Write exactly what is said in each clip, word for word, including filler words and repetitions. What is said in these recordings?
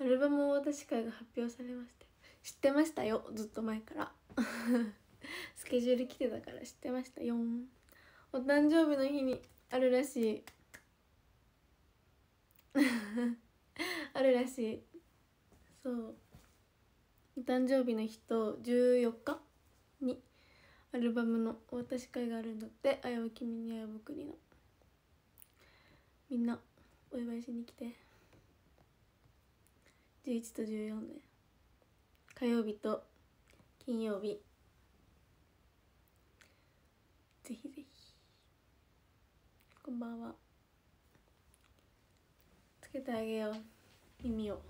アルバムお渡し会が発表されました。知ってましたよ、ずっと前からスケジュール来てたから知ってましたよ。お誕生日の日にあるらしいあるらしい。そうお誕生日の日とじゅうよっかにアルバムのお渡し会があるんだって。あやは君にあや僕にのみんなお祝いしに来て。じゅういちとじゅうよんで火曜日と金曜日ぜひぜひ。こんばんは。つけてあげよう耳を。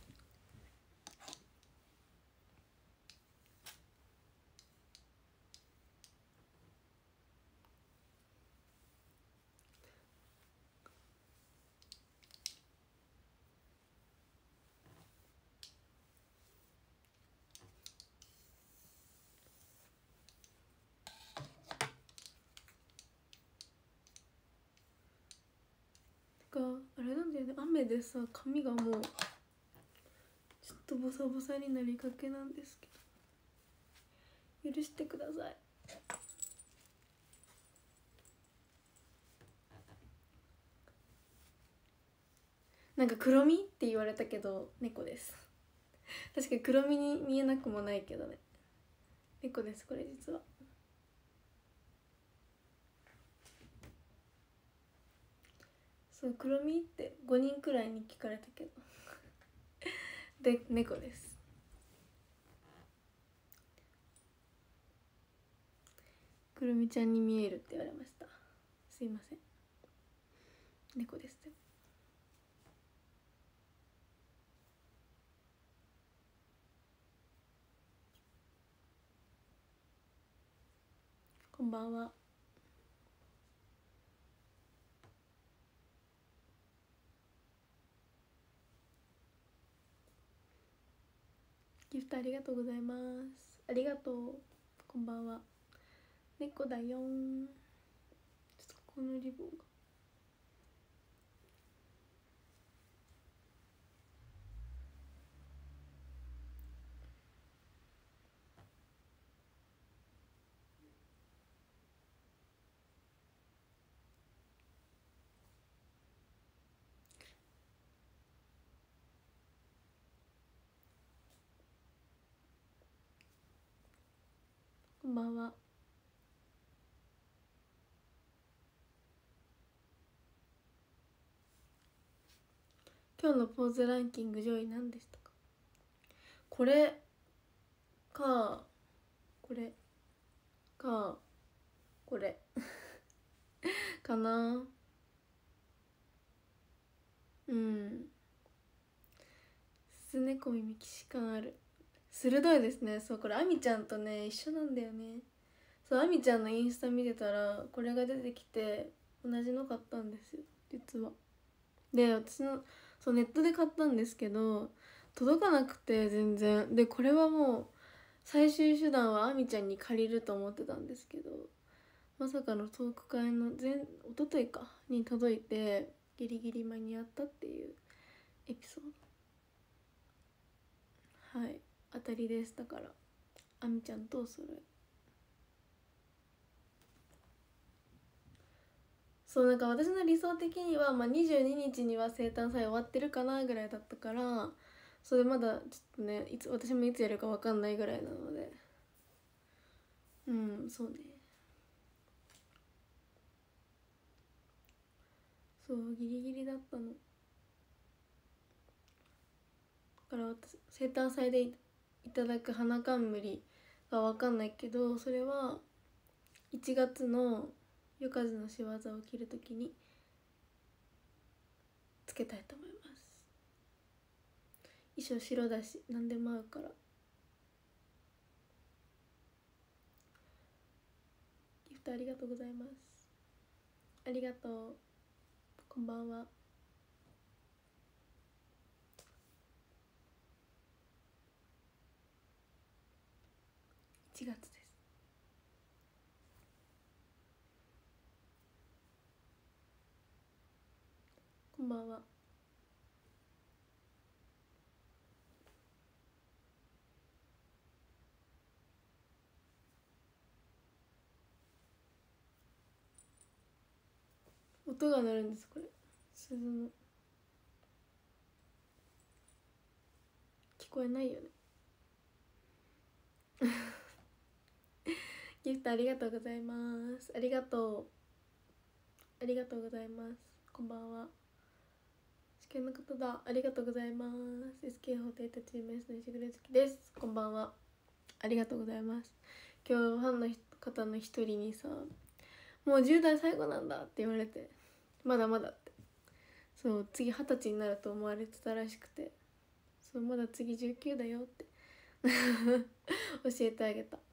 てかあれなんだよね、雨でさ髪がもうちょっとボサボサになりかけなんですけど許してください。なんか黒みって言われたけど猫です。確かに黒みに見えなくもないけどね、猫ですこれ実は。そう黒みってごにんくらいに聞かれたけどで猫です。くるみちゃんに見えるって言われました。すいません、猫です。こんばんは。ギフトありがとうございます。ありがとう。こんばんは。猫だよん。ちょっとこのリボンがこんばんは。今日のポーズランキング上位何でしたか？これかこれかこれかな。うん、すねこ耳既視感ある。鋭いですね。そうこれあみちゃんとね一緒なんだよね。そうあみちゃんのインスタ見てたらこれが出てきて同じの買ったんですよ実は。で私のそうネットで買ったんですけど届かなくて全然で、これはもう最終手段はあみちゃんに借りると思ってたんですけど、まさかのトーク会の前一昨日かに届いてギリギリ間に合ったっていうエピソード。はい、当たりです。だからあみちゃんとお揃い。そうなんか私の理想的には、まあ、にじゅうににちには生誕祭終わってるかなぐらいだったから、それまだちょっとねいつ私もいつやるか分かんないぐらいなので、うんそうね、そうギリギリだったの。だから私生誕祭でいただく花冠が分かんないけど、それはいちがつの夜風の仕業を着るときにつけたいと思います。衣装白だし何でも合うから。ギフトありがとうございます。ありがとう。こんばんは。いちがつです。こんばんは。 音が鳴るんです。これ鈴の聞こえないよねギフトありがとうございます。ありがとうありがとうございます。こんばんは。試験の方だ。ありがとうございます。 エスケー 法廷たチーム S の石黒月です。こんばんは。ありがとうございます。今日ファンの方の一人にさ、もうじゅう代最後なんだって言われて、まだまだって、そう次二十歳になると思われてたらしくて、そうまだ次じゅうきゅうだよって教えてあげた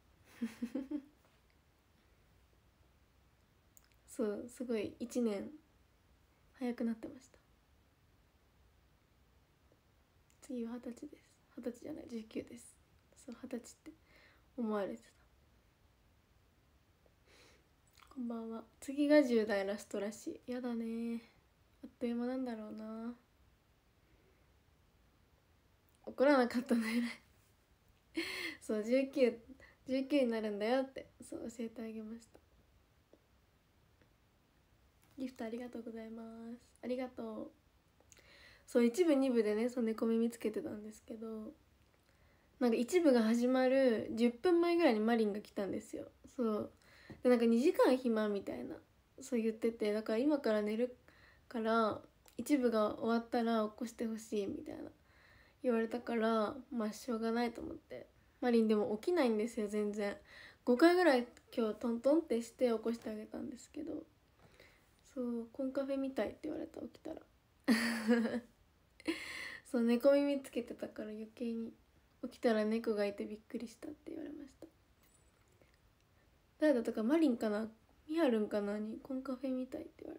そうすごいいちねん早くなってました。次は二十歳です。二十歳じゃないじゅうきゅうです。そう二十歳って思われてた。こんばんは。次がじゅう代ラストらしい。やだね、あっという間なんだろうな。怒らなかったの偉いそうじゅうきゅう、じゅうきゅうになるんだよってそう教えてあげました。ギフトありがとうございます。ありがとう。そう一部二部でね、そう猫耳つけてたんですけど、なんか一部が始まるじゅっぷんまえぐらいにマリンが来たんですよ。そうでなんかにじかん暇みたいなそう言ってて、だから今から寝るから一部が終わったら起こしてほしいみたいな言われたから、まあしょうがないと思って、マリンでも起きないんですよ全然。ごかいぐらい今日トントンってして起こしてあげたんですけど、そうコンカフェみたいって言われた。起きたらそう猫耳つけてたから余計に、起きたら猫がいてびっくりしたって言われました。誰だったか、マリンかなミハルンかなにコンカフェみたいって言わ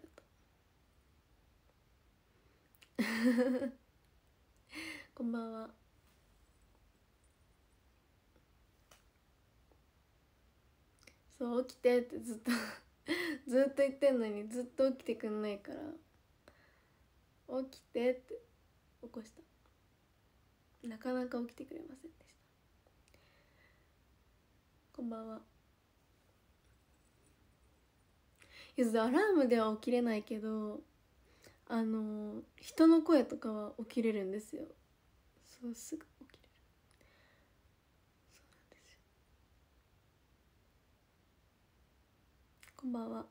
れたこんばんは。そう起きてってずっとずっと言ってんのにずっと起きてくんないから、起きてって起こした。なかなか起きてくれませんでした。こんばんは。いやアラームでは起きれないけど、あの人の声とかは起きれるんですよ。そうすぐ起きれる。そうなんですよ。こんばんは。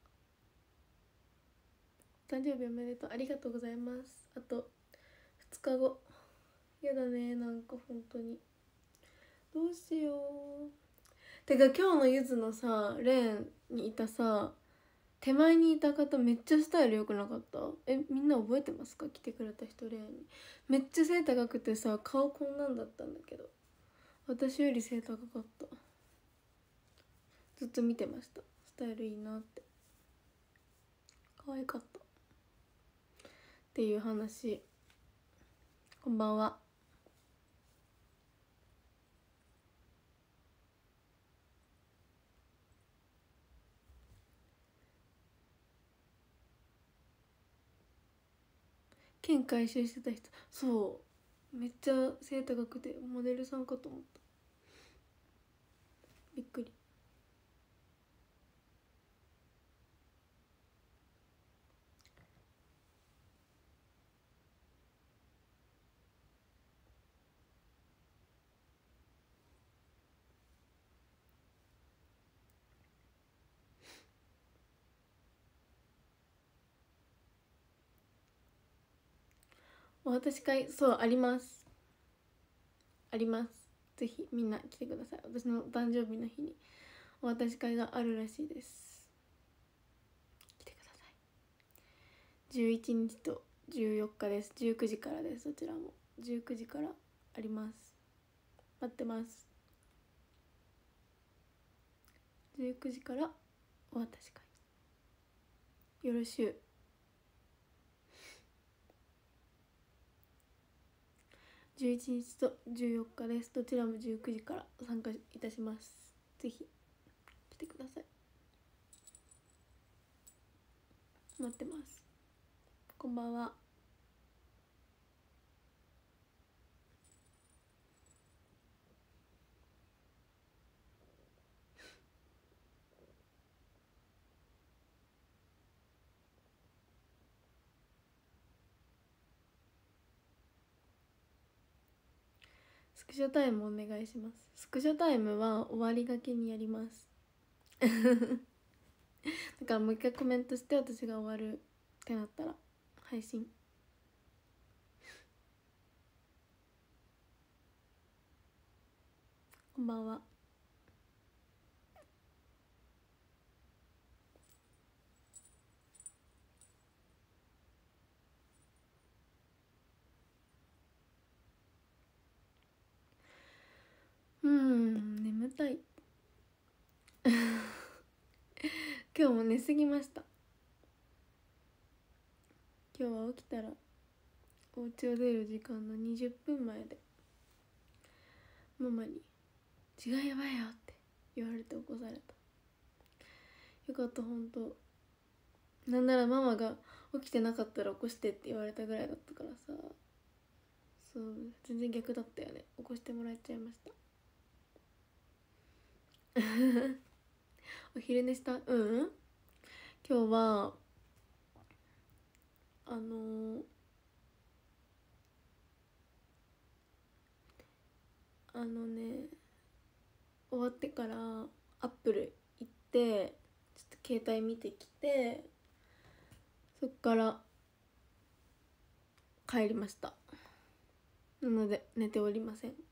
誕生日おめでとう。ありがとうございます。あとふつかご。やだね、なんか本当にどうしよう。てか今日のゆずのさレーンにいたさ手前にいた方めっちゃスタイル良くなかった？えみんな覚えてますか？来てくれた人レーンにめっちゃ背高くてさ顔こんなんだったんだけど、私より背高かった。ずっと見てました。スタイルいいなって、可愛かったっていう話。こんばんは。剣回収してた人、そうめっちゃ背高くてモデルさんかと思った。びっくり。お渡し会、そうありますあります。ぜひみんな来てください。私の誕生日の日にお渡し会があるらしいです。来てください。じゅういちにちとじゅうよっかです。じゅうくじからです。どちらもじゅうくじからあります。待ってます。じゅうくじからお渡し会よろしゅう。じゅういちにちとじゅうよっかです。どちらもじゅうくじから参加いたします。ぜひ来てください。待ってます。こんばんは。 クショタイムお願いします。スクショタイムは終わりがけにやりますだからもう一回コメントして私が終わるってなったら配信。こんばんは。うーん眠たい今日も寝すぎました。今日は起きたらお家を出る時間のにじゅっぷんまえでママに「時間やばいよ」って言われて起こされた。よかった。ほんとなんならママが起きてなかったら起こしてって言われたぐらいだったからさ。そう全然逆だったよね。起こしてもらっちゃいましたお昼寝した？うん。今日はあのー、あのね終わってからアップル行ってちょっと携帯見てきて、そっから帰りました。なので寝ておりません。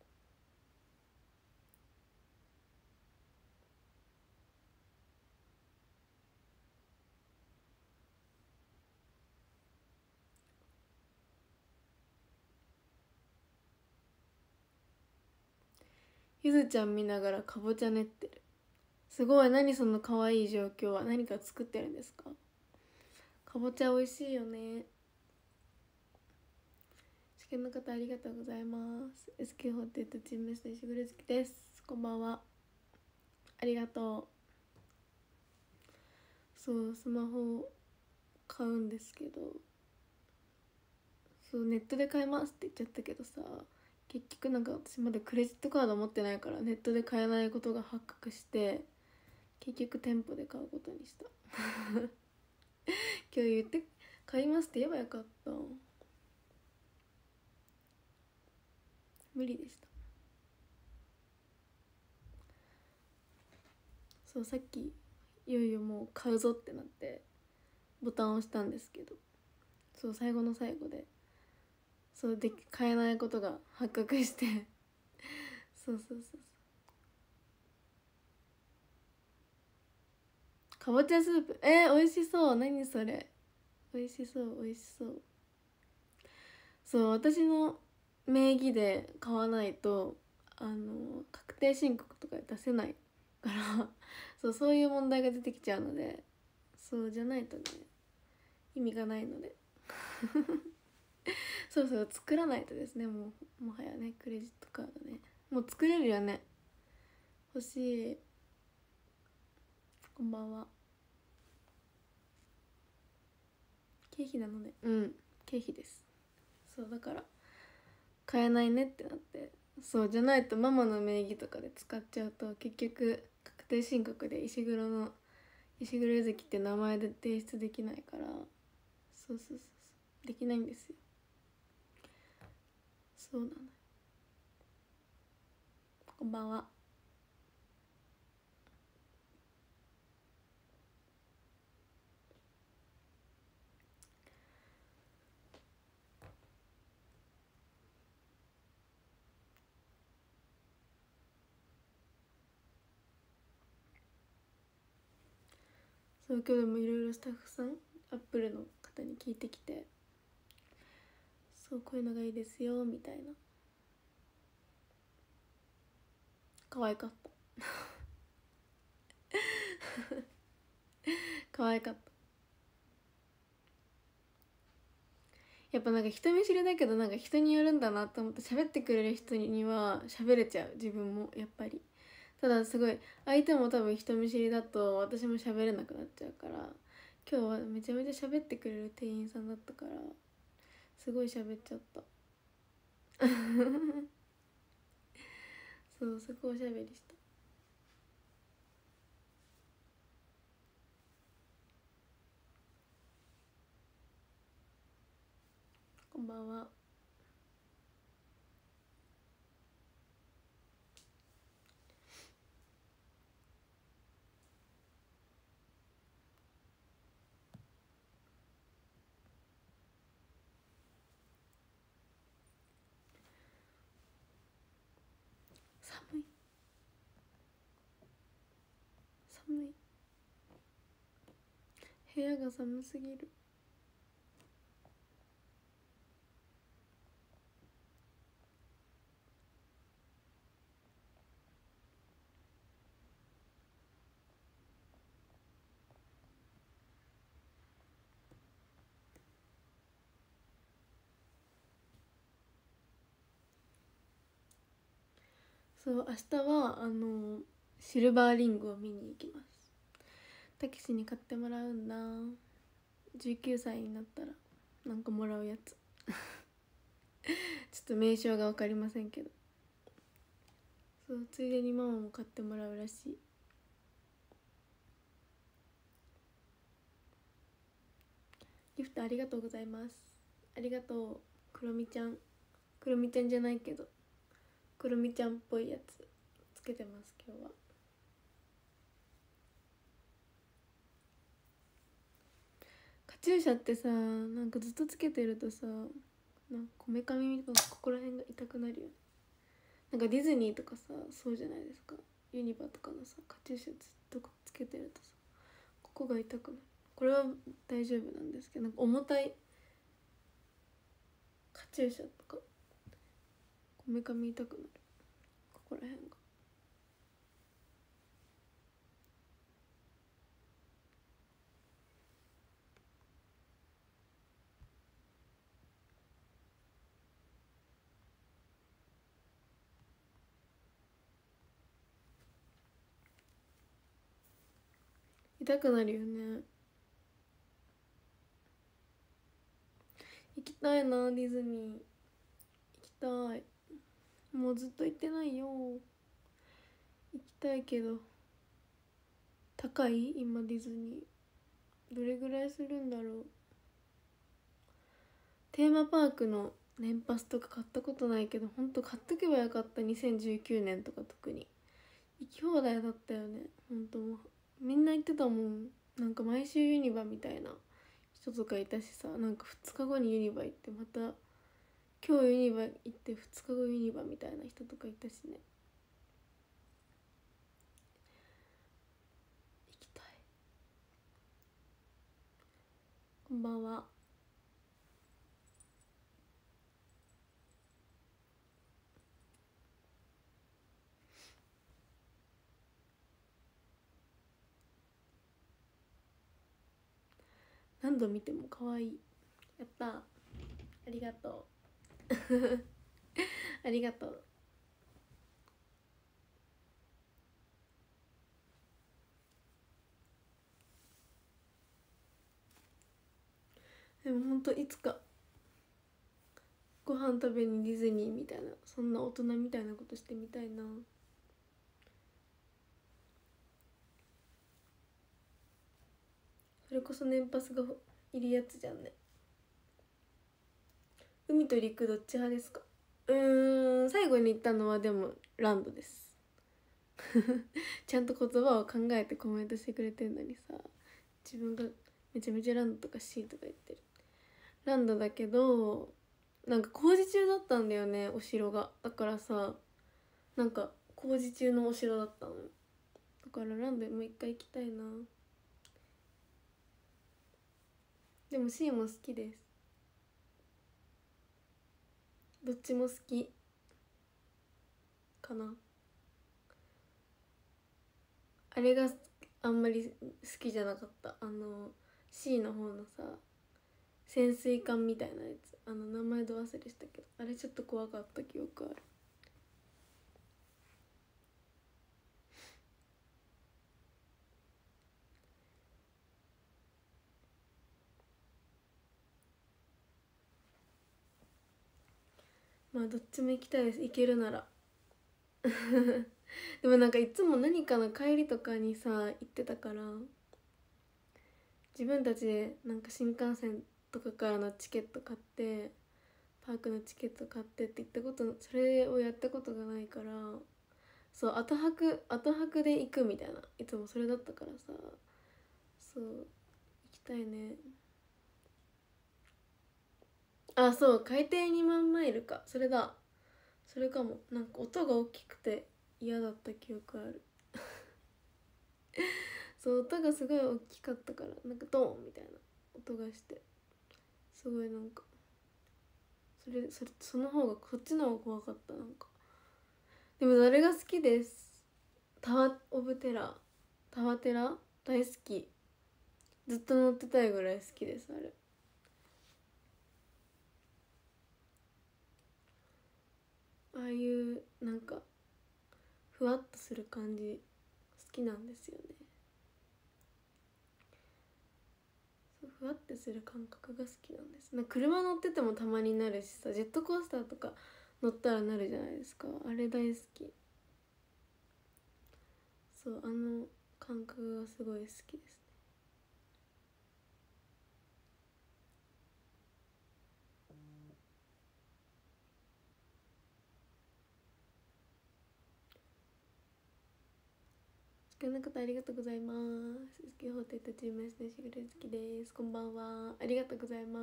ゆずちゃん見ながらかぼちゃ練ってる。すごい。何その可愛い状況は。何か作ってるんですか？かぼちゃ美味しいよね。試験の方ありがとうございます。 エスケーフォーティーエイト チームメスト石黒月です。こんばんは。ありがとう。そうスマホを買うんですけど、そうネットで買いますって言っちゃったけどさ、結局なんか私まだクレジットカード持ってないからネットで買えないことが発覚して、結局店舗で買うことにした今日言って買いますって言えばよかった。無理でした。そうさっきいよいよもう買うぞってなってボタンを押したんですけど、そう最後の最後でそうで買えないことが発覚してそうそうそうそう。かぼちゃスープ、えー、美味しそう。何それ。美味しそう。美味しそう。そう私の名義で買わないとあの確定申告とか出せないからそうそういう問題が出てきちゃうので、そうじゃないとね意味がないのでそうそう作らないとですね。もうもはやねクレジットカードねもう作れるよね。欲しい。こんばんは。経費なのね。うん経費です。そうだから買えないねってなって、そうじゃないとママの名義とかで使っちゃうと結局確定申告で石黒の石黒ゆずきって名前で提出できないから、そうそうそうそうできないんですよ。そうなの。こんばんは。そう今日でもいろいろスタッフさんアップルの方に聞いてきて、そうこういうのがいいですよみたいな。可愛かった可愛かった。やっぱなんか人見知りだけどなんか人によるんだなと思って、喋ってくれる人には喋れちゃう自分もやっぱり。ただすごい相手も多分人見知りだと私も喋れなくなっちゃうから、今日はめちゃめちゃ喋ってくれる店員さんだったからすごい喋っちゃったそうそこおしゃべりした。こんばんは。 部屋が寒すぎる。そう明日はあのシルバーリングを見に行きます。たけしに買ってもらうんだ。じゅうきゅうさいになったらなんかもらうやつちょっと名称が分かりませんけど、そうついでにママも買ってもらうらしい。ギフトありがとうございます。ありがとうクロミちゃん。クロミちゃんじゃないけどクロミちゃんっぽいやつつけてます今日は。カチューシャってさなんかずっとつけてるとさなんかこめかみとかここら辺が痛くなるよね。なんかディズニーとかさそうじゃないですか。ユニバとかのさカチューシャずっとつけてるとさここが痛くなる。これは大丈夫なんですけどなんか重たいカチューシャとかこめかみ痛くなる。ここら辺が痛くなるよね。行きたいなディズニー。行きたい。もうずっと行ってないよ。行きたいけど高い今ディズニーどれぐらいするんだろう。テーマパークの年パスとか買ったことないけどほんと買っとけばよかった。にせんじゅうきゅうねんとか特に行き放題だったよね。ほんともうみんな行ってたもん。なんか毎週ユニバみたいな人とかいたしさ、なんかふつかごにユニバ行ってまた今日ユニバ行ってふつかごユニバみたいな人とかいたしね。行きたい。こんばんは。何度見ても可愛い。やったー。ありがとうありがとう。でもほんといつかご飯食べにディズニーみたいなそんな大人みたいなことしてみたいな。それこそ年パスがいるやつじゃんね。海と陸どっち派ですか？うーん最後に言ったのはでもランドですちゃんと言葉を考えてコメントしてくれてんのにさ自分がめちゃめちゃランドとか C とか言ってる。ランドだけどなんか工事中だったんだよねお城が。だからさなんか工事中のお城だったのよ。だからランドもう一回行きたいな。でも C も好きです。どっちも好きかな。あれがあんまり好きじゃなかった。あの C の方のさ潜水艦みたいなやつ、あの名前ど忘れしたけどあれちょっと怖かった記憶ある。まあどっちも行きたいです。行けるならでもなんかいつも何かの帰りとかにさ行ってたから自分たちでなんか新幹線とかからのチケット買ってパークのチケット買ってって言ったことそれをやったことがないから、そう後泊後泊で行くみたいないつもそれだったからさ、そう行きたいね。あそう海底にまんマイルかそれだ。それかも。なんか音が大きくて嫌だった記憶あるそう音がすごい大きかったから、なんかドーンみたいな音がして、すごいなんかそれそれその方がこっちの方が怖かった。なんかでも誰が好きです。タワーオブテラー、タワテラ大好き。ずっと乗ってたいぐらい好きです。あれああいうなんかふわっとする感じ好きなんですよね。そうふわってする感覚が好きなんです。なんか車乗っててもたまになるしさ、ジェットコースターとか乗ったらなるじゃないですか。あれ大好き。そうあの感覚がすごい好きですね。時間なかったありがとうございます。好きホテルとチーム エス でしぐれ好きです。こんばんは、ありがとうございます。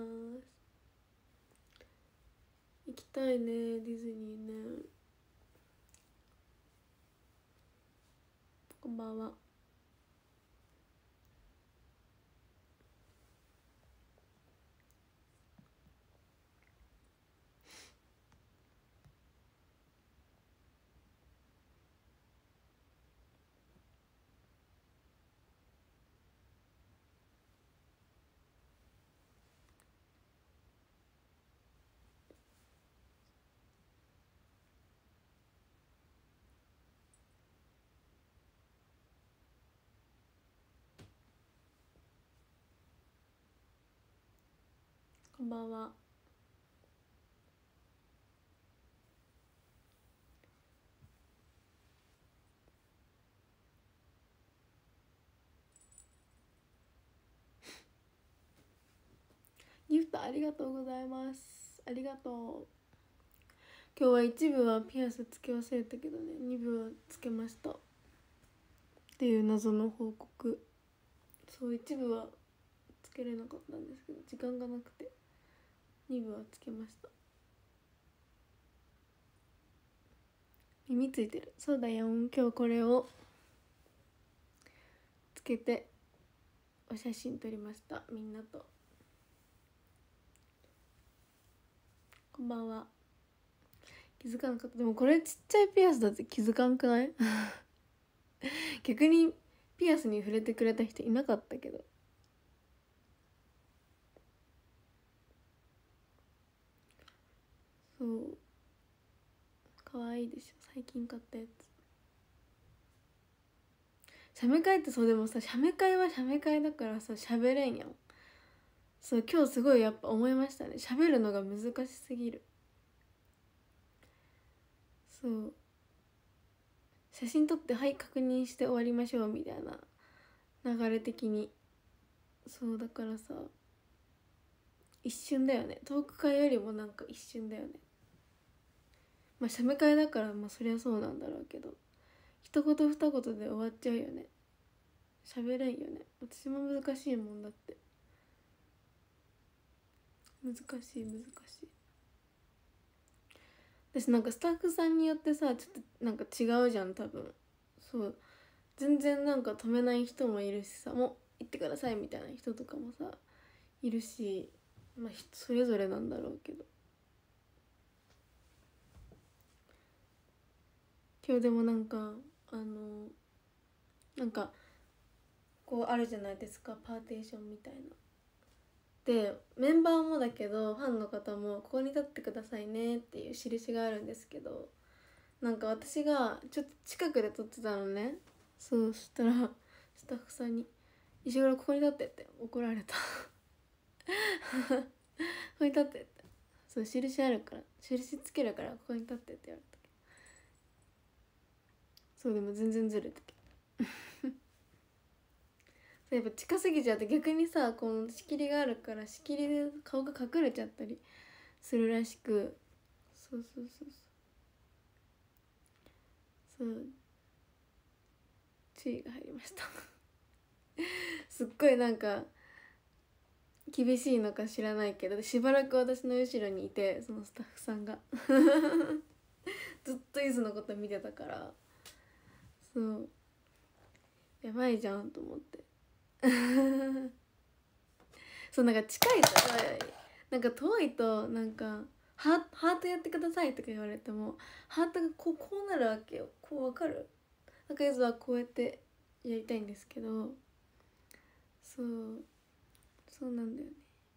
行きたいねディズニーね。こんばんは。こんばんは。ギフトありがとうございます。ありがとう。今日は一部はピアスつけ忘れたけどね、二部はつけましたっていう謎の報告。そう一部はつけれなかったんですけど時間がなくて二部はつけました。耳ついてる。そうだよ、今日これをつけてお写真撮りました、みんなと。こんばんは。気づかなかった。でもこれちっちゃいピアスだって気づかんくない逆にピアスに触れてくれた人いなかったけど。そうかわいいでしょ、最近買ったやつ。写メ会ってそう、でもさ写メ会は写メ会だからさ喋れんやん。そう今日すごいやっぱ思いましたね、喋るのが難しすぎる。そう写真撮ってはい確認して終わりましょうみたいな流れ的に。そうだからさ一瞬だよね、トーク会よりもなんか一瞬だよね。まあ写メ会だからまあそりゃそうなんだろうけど、一言二言で終わっちゃうよね、喋れんよね。私も難しいもんだって、難しい難しい。私なんかスタッフさんによってさちょっとなんか違うじゃん多分。そう全然なんか止めない人もいるしさ、もう行ってくださいみたいな人とかもさいるし、まあ人それぞれなんだろうけど。今日でもなんかあのなんかこうあるじゃないですか、パーテーションみたいな。でメンバーもだけどファンの方もここに立ってくださいねっていう印があるんですけど、なんか私がちょっと近くで撮ってたのね。そうそしたらスタッフさんに「石黒ここに立って」って怒られたここに立ってって、そう印あるから印つけるからここに立ってって言われたけど、そうでも全然ずれたけどやっぱ近すぎちゃって逆にさこの仕切りがあるから仕切りで顔が隠れちゃったりするらしく、そうそうそうそうそう注意が入りましたすっごいなんか厳しいのか知らないけどしばらく私の後ろにいて、そのスタッフさんがずっとゆずのこと見てたから、そうやばいじゃんと思ってそうなんか近いとなんか遠いとなんかハーハートやってくださいとか言われてもハートがこうこうなるわけよ。こうわかる？なんかいつはこうやってやりたいんですけど、そうそうなんだよ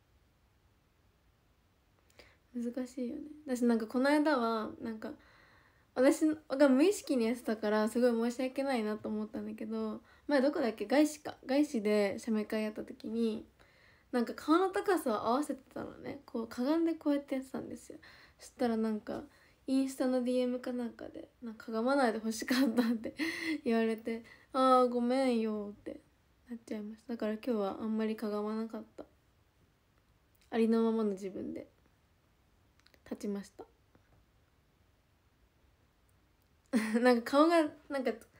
ね。難しいよね。私なんかこの間はなんか私が無意識にやってたからすごい申し訳ないなと思ったんだけど、前どこだっけ、外資か外資で写メ会やった時になんか顔の高さを合わせてたのね。こうかがんでこうやってやってたんですよ。そしたらなんかインスタの ディーエム かなんかでなんかかがまないでほしかったって言われて、あーごめんよってなっちゃいました。だから今日はあんまりかがまなかった。ありのままの自分で立ちましたなんか顔がなんか